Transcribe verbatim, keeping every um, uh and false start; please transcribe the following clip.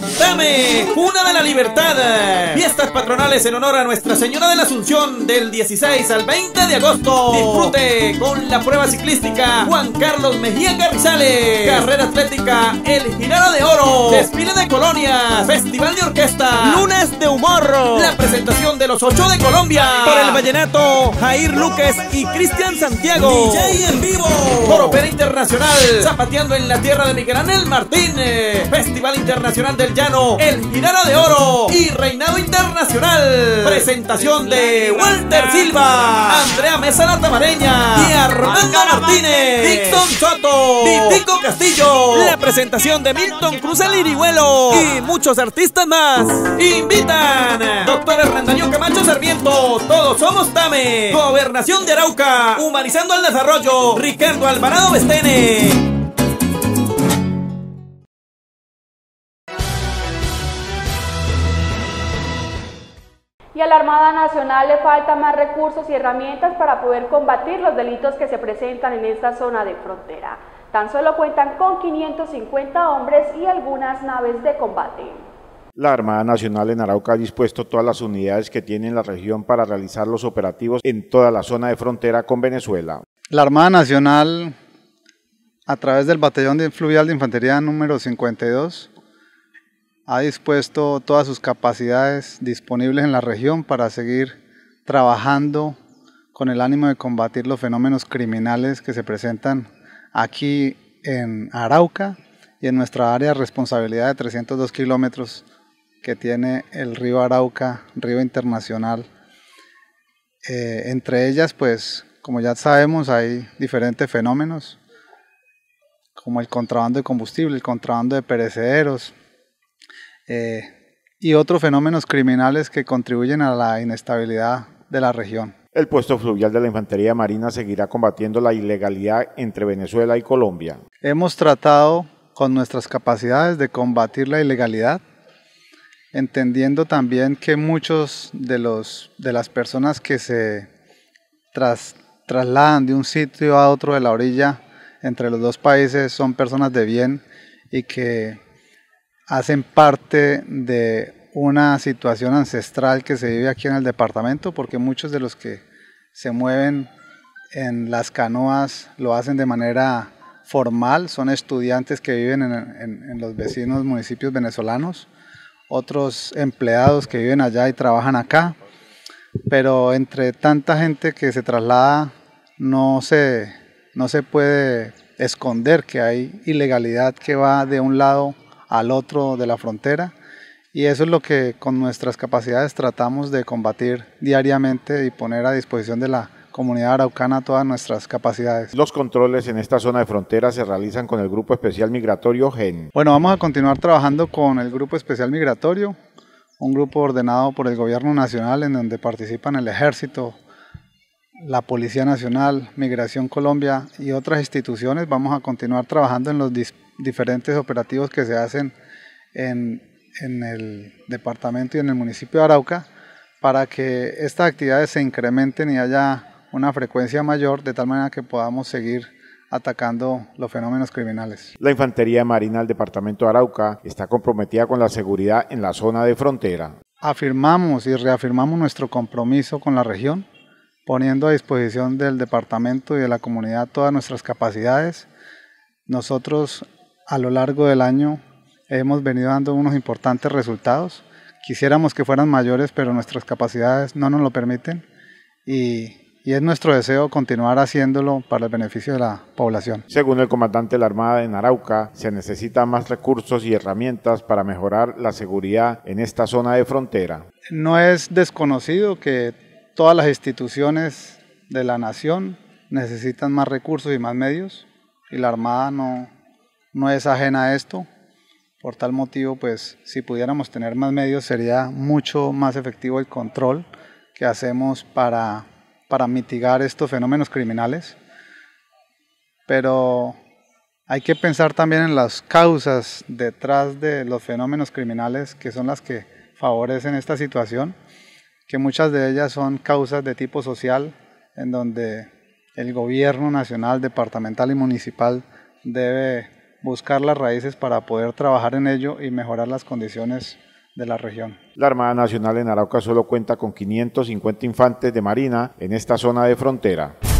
Dame, Cuna de la Libertad. Fiestas patronales en honor a Nuestra Señora de la Asunción del dieciséis al veinte de agosto. Disfrute con la prueba ciclística Juan Carlos Mejía Carrizales, carrera atlética El Girano de Oro, desfile de colonias, festival de orquesta, lunes de humor, la presentación de los ocho de Colombia, por el vallenato Jair Luques y Cristian Santiago, D J en vivo, por Opera Internacional, zapateando en la tierra de Miguel Ángel Martínez, Festival Internacional del Llano, El Girano de Oro y Reinado Internacional, presentación de Walter Silva, Andrea Mesa La Tamareña y Armando Martínez, Dixon Soto, Titico Castillo, la presentación de Milton Cruz el Irihuelo y muchos artistas más. Invitan Doctor Hernandaño Camacho Sarmiento, Todos Somos Tame, Gobernación de Arauca, Humanizando el Desarrollo, Ricardo Alvarado Bestene. Y a la Armada Nacional le faltan más recursos y herramientas para poder combatir los delitos que se presentan en esta zona de frontera. Tan solo cuentan con quinientos cincuenta hombres y algunas naves de combate. La Armada Nacional en Arauca ha dispuesto todas las unidades que tiene en la región para realizar los operativos en toda la zona de frontera con Venezuela. La Armada Nacional, a través del Batallón de Fluvial de Infantería número cincuenta y dos, ha dispuesto todas sus capacidades disponibles en la región para seguir trabajando con el ánimo de combatir los fenómenos criminales que se presentan aquí en Arauca y en nuestra área de responsabilidad de trescientos dos kilómetros que tiene el río Arauca, río internacional. Eh, entre ellas, pues, como ya sabemos, hay diferentes fenómenos, como el contrabando de combustible, el contrabando de perecederos, eh, y otros fenómenos criminales que contribuyen a la inestabilidad de la región. El puesto fluvial de la Infantería Marina seguirá combatiendo la ilegalidad entre Venezuela y Colombia. Hemos tratado con nuestras capacidades de combatir la ilegalidad, entendiendo también que muchos de, los, de las personas que se tras, trasladan de un sitio a otro de la orilla entre los dos países son personas de bien y que hacen parte de una situación ancestral que se vive aquí en el departamento, porque muchos de los que se mueven en las canoas lo hacen de manera formal, son estudiantes que viven en, en, en los vecinos municipios venezolanos, otros empleados que viven allá y trabajan acá, pero entre tanta gente que se traslada no se, no se puede esconder que hay ilegalidad que va de un lado al otro de la frontera, y eso es lo que con nuestras capacidades tratamos de combatir diariamente y poner a disposición de la comunidad araucana todas nuestras capacidades. Los controles en esta zona de frontera se realizan con el Grupo Especial Migratorio G E N. Bueno, vamos a continuar trabajando con el Grupo Especial Migratorio, un grupo ordenado por el Gobierno Nacional en donde participan el Ejército, la Policía Nacional, Migración Colombia y otras instituciones. Vamos a continuar trabajando en los diferentes operativos que se hacen en, en el departamento y en el municipio de Arauca para que estas actividades se incrementen y haya una frecuencia mayor, de tal manera que podamos seguir atacando los fenómenos criminales. La Infantería Marina del Departamento de Arauca está comprometida con la seguridad en la zona de frontera. Afirmamos y reafirmamos nuestro compromiso con la región, poniendo a disposición del departamento y de la comunidad todas nuestras capacidades. Nosotros a lo largo del año hemos venido dando unos importantes resultados. Quisiéramos que fueran mayores, pero nuestras capacidades no nos lo permiten y, y es nuestro deseo continuar haciéndolo para el beneficio de la población. Según el comandante de la Armada en Arauca, se necesitan más recursos y herramientas para mejorar la seguridad en esta zona de frontera. No es desconocido que todas las instituciones de la nación necesitan más recursos y más medios, y la Armada no, no es ajena a esto. Por tal motivo, pues, si pudiéramos tener más medios, sería mucho más efectivo el control que hacemos para, para mitigar estos fenómenos criminales. Pero hay que pensar también en las causas detrás de los fenómenos criminales, que son las que favorecen esta situación, que muchas de ellas son causas de tipo social, en donde el gobierno nacional, departamental y municipal debe buscar las raíces para poder trabajar en ello y mejorar las condiciones de la región. La Armada Nacional en Arauca solo cuenta con quinientos cincuenta infantes de marina en esta zona de frontera.